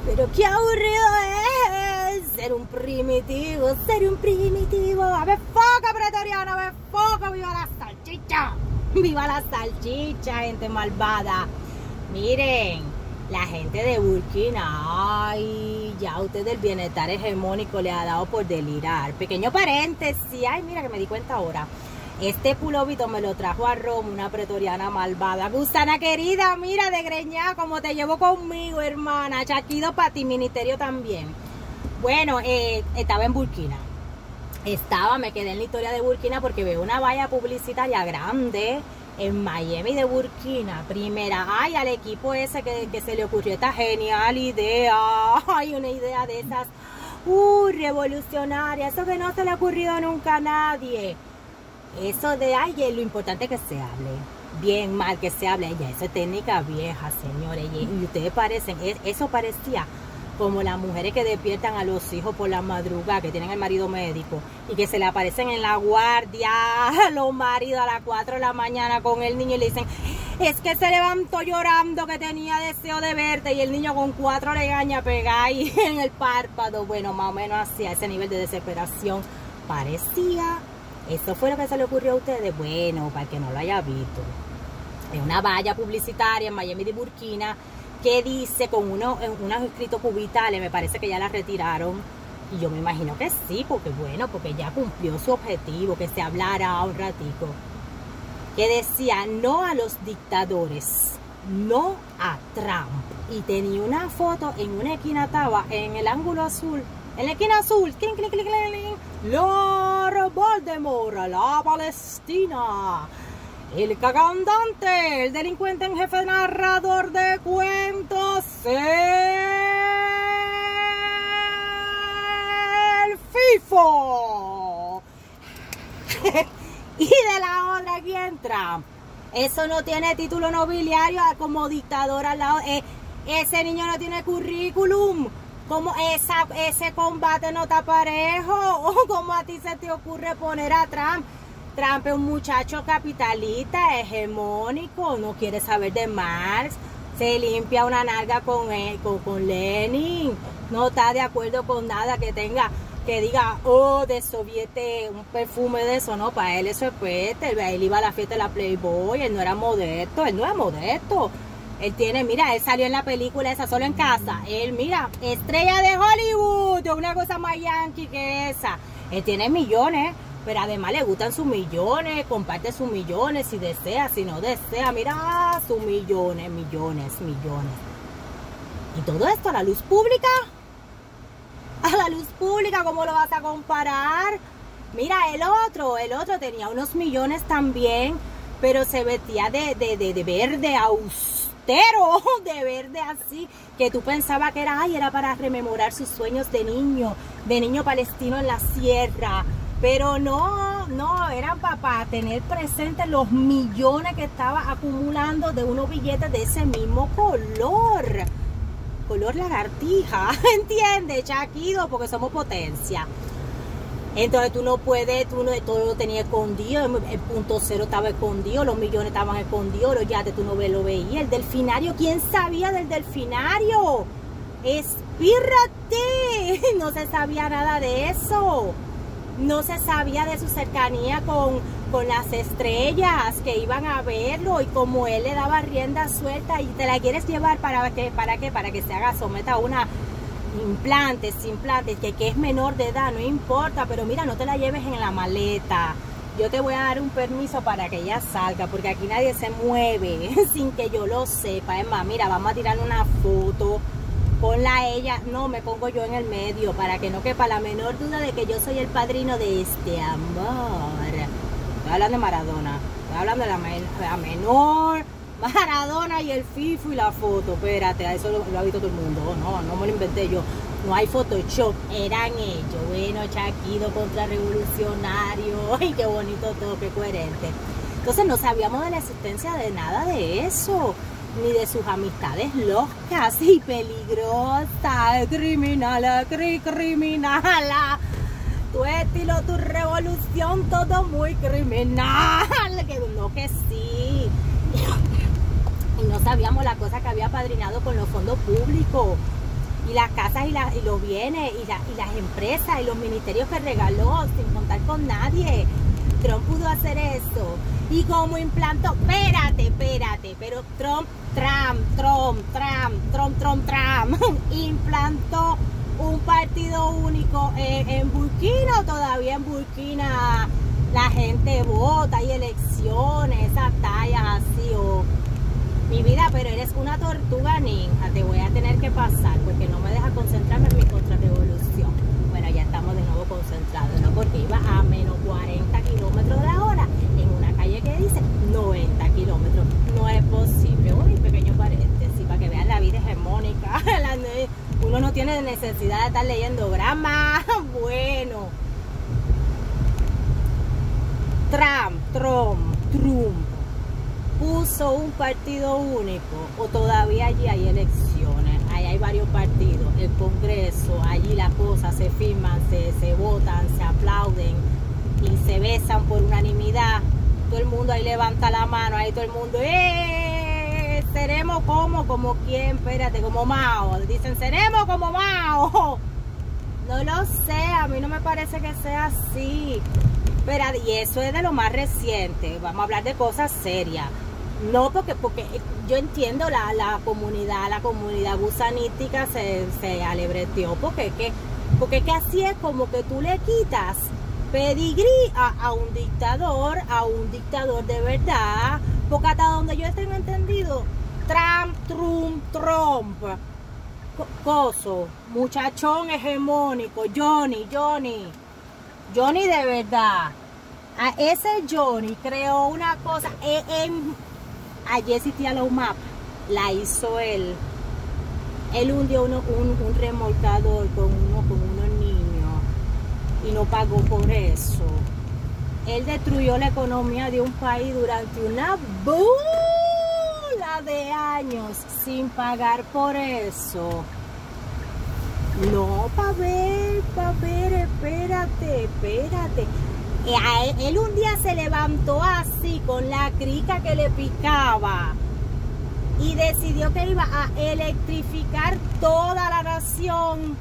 Pero qué aburrido es ser un primitivo, A ver, foca pretoriana, a ver, foca, viva la salchicha. Viva la salchicha, gente malvada. Miren, la gente de Burkina, ay, ya a usted el bienestar hegemónico le ha dado por delirar. Pequeño paréntesis, ay, mira que me di cuenta ahora. Este pulovito me lo trajo a Roma una pretoriana malvada. Gusana querida, mira de greñá, como te llevo conmigo, hermana. Chaquido para ti, ministerio también. Bueno, estaba en Burkina. Me quedé en la historia de Burkina porque veo una valla publicitaria grande en Miami de Burkina. Primera, ay, al equipo ese que se le ocurrió esta genial idea. Ay, una idea de esas, revolucionaria. Eso que no se le ha ocurrido nunca a nadie. Eso de, ay, lo importante es que se hable. Bien, mal que se hable. Ya, eso es técnica vieja, señores. Y ustedes parecen, eso parecía como las mujeres que despiertan a los hijos por la madrugada, que tienen el marido médico, y que se le aparecen en la guardia los maridos a las 4 de la mañana con el niño y le dicen, es que se levantó llorando que tenía deseo de verte, y el niño con 4 legañas pegadas ahí en el párpado. Bueno, más o menos así, a ese nivel de desesperación parecía. Eso fue lo que se le ocurrió a ustedes. Bueno, para el que no lo haya visto, es una valla publicitaria en Miami de Burkina que dice con unos escritos cubitales, me parece que ya la retiraron, y yo me imagino que sí, porque ya cumplió su objetivo, que se hablara un ratico, que decía no a los dictadores, no a Trump, y tenía una foto en una esquina, estaba en el ángulo azul, en la esquina azul, clink, clink, clink, clink, Lord Voldemort, la Palestina, el cagandante, el delincuente en jefe, narrador de cuentos, el FIFO. Y de la otra, ¿quién? Trump. Eso no tiene título nobiliario como dictador al lado. Ese niño no tiene currículum. ¿Cómo ese combate no está parejo? ¿O cómo a ti se te ocurre poner a Trump? Trump es un muchacho capitalista, hegemónico, no quiere saber de Marx, se limpia una nalga con Lenin, no está de acuerdo con nada que diga, de soviete, un perfume de eso, no, para él eso es peste, él iba a la fiesta de la Playboy, él no era modesto, él tiene, mira, él salió en la película esa Solo en Casa, él, mira, estrella de Hollywood, una cosa más yankee que esa, él tiene millones, pero además le gustan sus millones, comparte sus millones, si desea, si no desea, mira, sus millones. Y todo esto a la luz pública, ¿cómo lo vas a comparar? Mira, el otro tenía unos millones también, pero se vestía de verde austero, de verde así, que tú pensabas que era para rememorar sus sueños de niño palestino en la sierra. Pero no, eran para tener presente los millones que estaba acumulando de unos billetes de ese mismo color lagartija, ¿entiendes? Chaquido, porque somos potencia. Entonces tú no puedes, todo lo tenías escondido, el punto cero estaba escondido, los millones estaban escondidos, los yates tú no lo veías, el delfinario, ¿quién sabía del delfinario? Espírate, no se sabía nada de eso. No se sabía de su cercanía con las estrellas que iban a verlo, y como él le daba rienda suelta, y te la quieres llevar para que se haga, someta a una implantes, que es menor de edad, no importa, pero mira, no te la lleves en la maleta. Yo te voy a dar un permiso para que ella salga, porque aquí nadie se mueve sin que yo lo sepa. Es más, mira, vamos a tirarle una foto. Ponla a ella, no, me pongo yo en el medio para que no quepa la menor duda de que yo soy el padrino de este amor. Estoy hablando de Maradona, estoy hablando de la menor, Maradona y el FIFO y la foto. Espérate, eso lo ha visto todo el mundo. No me lo inventé yo. No hay Photoshop, eran ellos. Bueno, Chaquido contra revolucionario. Ay, qué bonito todo, qué coherente. Entonces no sabíamos de la existencia de nada de eso, ni de sus amistades locas y peligrosas, criminala, tu estilo, tu revolución, todo muy criminal, que sí. Y no sabíamos la cosa que había padrinado con los fondos públicos. y las casas y los bienes y las empresas y los ministerios que regaló sin contar con nadie. Trump pudo hacer eso. Y como implantó, espérate, pero Trump implantó un partido único en Burkina, o todavía en Burkina la gente vota, hay elecciones, esas tallas así, o mi vida, pero eres una tortuga ninja, te voy a tener que pasar porque no me deja concentrarme en mi contrarrevolución. Bueno, ya estamos de nuevo concentrados, ¿no? Porque iba a menos 40 kilómetros la hora en una calle que dice 90 kilómetros. No es posible. Uy, pequeño paréntesis, para que vean la vida hegemónica. Uno no tiene necesidad de estar leyendo grama. Bueno. Trump puso un partido único, o todavía allí hay elecciones, ahí hay varios partidos, el Congreso, allí las cosas se firman, se votan, se aplauden y se besan por unanimidad. Todo el mundo ahí levanta la mano, ahí todo el mundo, seremos como quién, espérate, como Mao, dicen seremos como Mao. No lo sé, a mí no me parece que sea así. Pero, y eso es de lo más reciente, vamos a hablar de cosas serias. No, porque yo entiendo la comunidad gusanítica se alebreteó, porque que así es como que tú le quitas pedigrí a un dictador de verdad, porque hasta donde yo tengo entendido, Trump, coso, muchachón hegemónico, Johnny de verdad. A ese Johnny creó una cosa a Jessie Tialomap, la hizo él. Él hundió un remolcador con unos niños y no pagó por eso. Él destruyó la economía de un país durante una bola de años sin pagar por eso. No, pa' ver, espérate. Él un día se levantó así con la crica que le picaba y decidió que iba a electrificar toda la nación,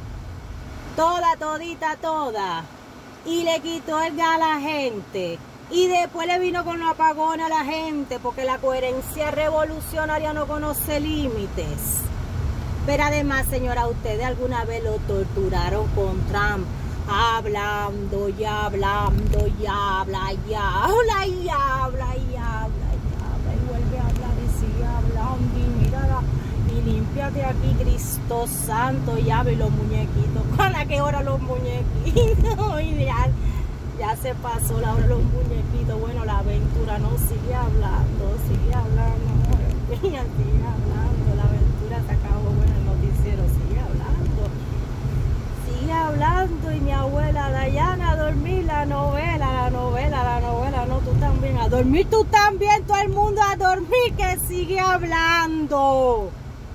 toda, y le quitó el gas a la gente y después le vino con los apagones a la gente porque la coherencia revolucionaria no conoce límites. Pero además, señora, ¿ustedes alguna vez lo torturaron con Trump? Hablando y habla, y vuelve a hablar y sigue hablando, y mira, y límpiate aquí, Cristo Santo, y abre los muñequitos. ¿A qué hora los muñequitos? Y ya se pasó la hora de los muñequitos. Bueno, la aventura no sigue hablando, sigue hablando, la aventura se acabó. Bueno, el noticiero sigue hablando, y mi abuela Dayana a dormir, la novela, no, tú también, a dormir tú también, todo el mundo a dormir, que sigue hablando.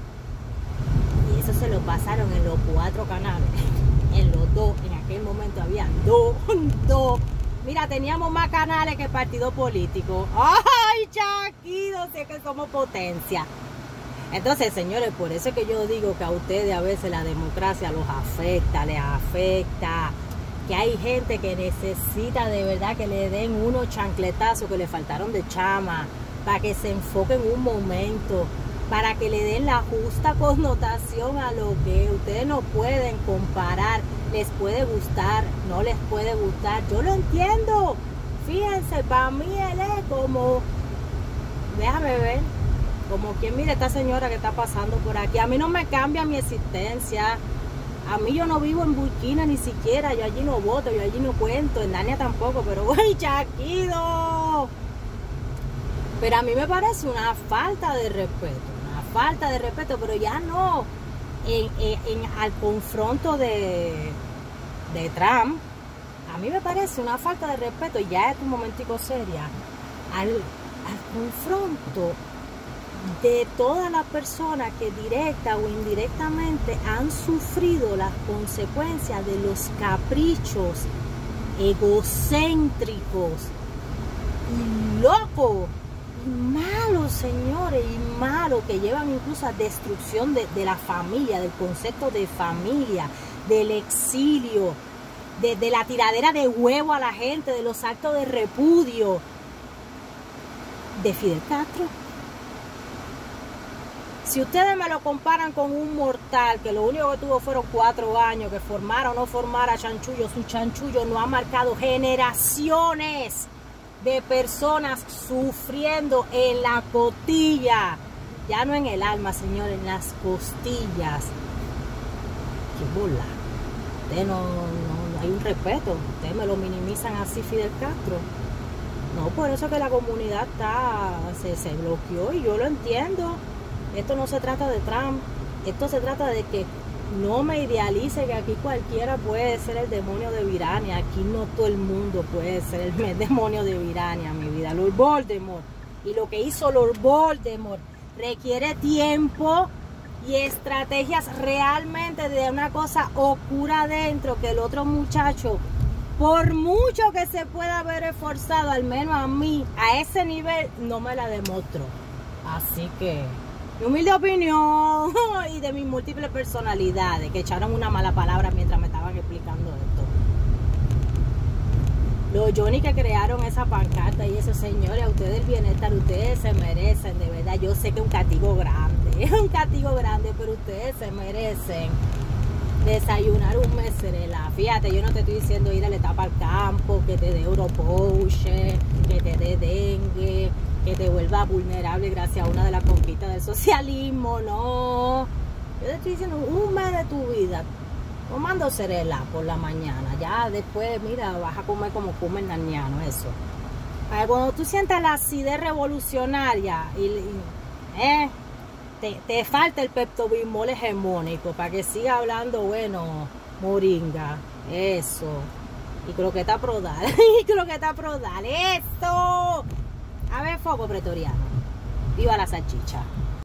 Y eso se lo pasaron en los 4 canales, en los 2, en aquel momento había 2. Mira, teníamos más canales que partido político. ¡Ay, Chaquido! Sé que somos potencia. Entonces, señores, por eso es que yo digo que a ustedes a veces la democracia les afecta, que hay gente que necesita de verdad que le den unos chancletazos que le faltaron de chama, para que se enfoquen un momento, para que le den la justa connotación a lo que ustedes no pueden comparar. Les puede gustar, no les puede gustar, yo lo entiendo. Fíjense, para mí él es como, déjame ver, como quien, mire esta señora que está pasando por aquí. A mí no me cambia mi existencia. A mí yo no vivo en Burkina ni siquiera. Yo allí no voto, yo allí no cuento. En Dania tampoco, pero ¡uy, Chaquido! Pero a mí me parece una falta de respeto. Pero ya no al confronto de Trump. A mí me parece una falta de respeto. Ya es un momentico seria. Al confronto de todas las personas que directa o indirectamente han sufrido las consecuencias de los caprichos egocéntricos y locos Y malos, señores, y malos, que llevan incluso a destrucción de la familia, del concepto de familia, del exilio, de la tiradera de huevo a la gente, de los actos de repudio de Fidel Castro. Si ustedes me lo comparan con un mortal que lo único que tuvo fueron 4 años, que formara o no formara chanchullo, su chanchullo no ha marcado generaciones de personas sufriendo en la costilla, ya no en el alma, señores, en las costillas. Qué bola. Ustedes no hay un respeto, ustedes me lo minimizan así, Fidel Castro. No, por eso que la comunidad se bloqueó, y yo lo entiendo. Esto no se trata de Trump, esto se trata de que no me idealice que aquí cualquiera puede ser el demonio de Virania. Aquí no todo el mundo puede ser el demonio de Virania, mi vida. Lord Voldemort, y lo que hizo Lord Voldemort requiere tiempo y estrategias realmente de una cosa oscura adentro, que el otro muchacho, por mucho que se pueda haber esforzado, al menos a mí, a ese nivel, no me la demostró. Así que mi humilde opinión y de mis múltiples personalidades que echaron una mala palabra mientras me estaban explicando esto. Los Johnny que crearon esa pancarta y esos señores, a ustedes el bienestar, ustedes se merecen, de verdad. Yo sé que es un castigo grande, es un castigo grande, pero ustedes se merecen desayunar un meserela. Fíjate, yo no te estoy diciendo ir a la etapa al campo, que te dé Europoche, que te dé dengue, que te vuelva vulnerable gracias a una de las conquistas del socialismo. No, yo te estoy diciendo un mes de tu vida tomando cerela por la mañana. Ya después, mira, vas a comer como come el narniano, eso. Cuando tú sientas la acidez revolucionaria te falta el peptobismol hegemónico para que siga hablando, bueno, moringa, eso, y croqueta prodal, y croqueta prodal, eso. A ver, foco pretoriano. Viva la salchicha.